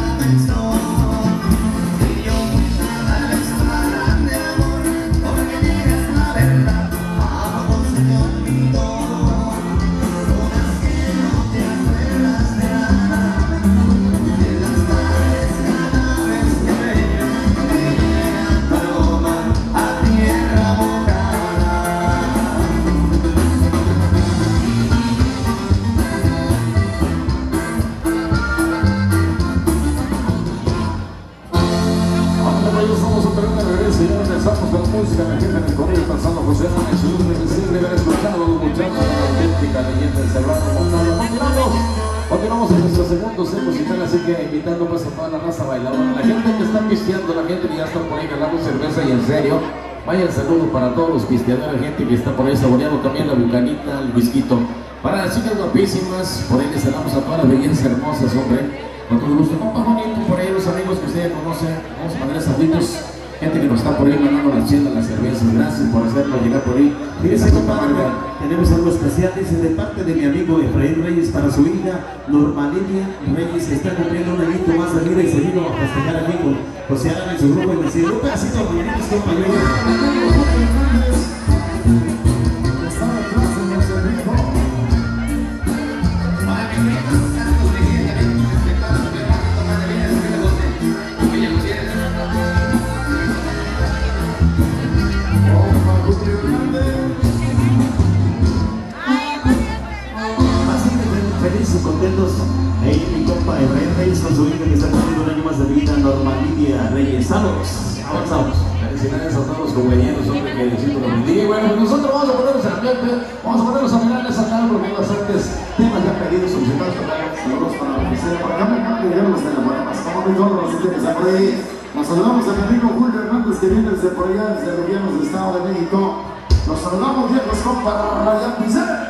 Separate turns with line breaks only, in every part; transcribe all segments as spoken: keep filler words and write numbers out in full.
Continuamos en nuestro segundo set musical, así que invitando pues a toda la raza bailadora, la gente que está pisteando, la gente que ya está por ahí ganando cerveza y en serio, vaya el saludo para todos los pisteadores, gente que está por ahí saboreando también la bucanita, el whisky, para las chicas guapísimas, por ahí les damos a todas las bellezas hermosas, hombre, con todo gusto, compa bonito, por ahí los amigos que ustedes conocen, vamos a mandar saluditos. Gente que nos está por ahí mandando las chelas, las cervezas, gracias por hacerlo llegar por ahí.
Fíjense, compadre, tenemos algo especial, dice, de parte de mi amigo Efraín Reyes para su hija Normalidia Reyes, que está cumpliendo un añito más de vida y se vino a festejar aquí con José Alan en su grupo y decir, un pedacito de mañanitas, compañeros. Felices, contentos, ahí mi compa Efraín Reyes con su hija que está cumpliendo un año más de vida, Normalidia Reyes. Saludos, avanzamos.
Felicidades a todos los compañeros, hombre, que Diosito los bendiga. Y bueno, pues nosotros vamos a ponernos en ambiente, vamos a ponernos a mirar esa cara porque hay bastantes temas ya pedidos, solicitados para saludos para la oficina. Por acá me acaban de llegar los telefonemas, como de todos los que están por ahí. Nos saludamos a mi amigo Julio Hernández que viene desde por allá, desde el gobierno del Estado de México. Nos saludamos bien los compas Ryan Pizarro.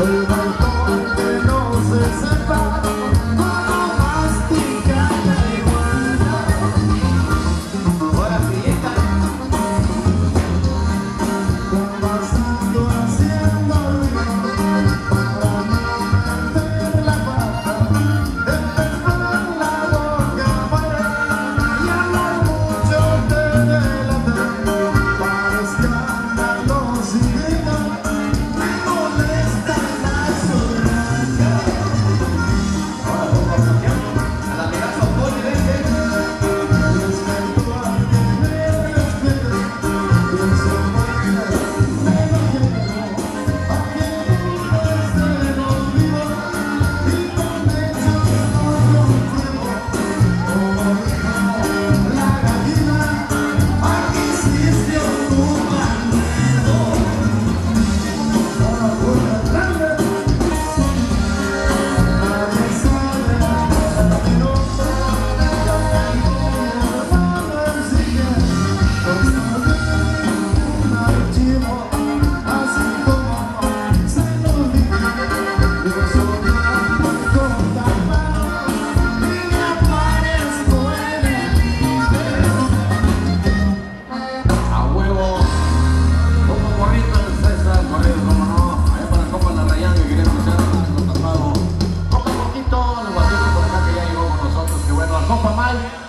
Copa Mal.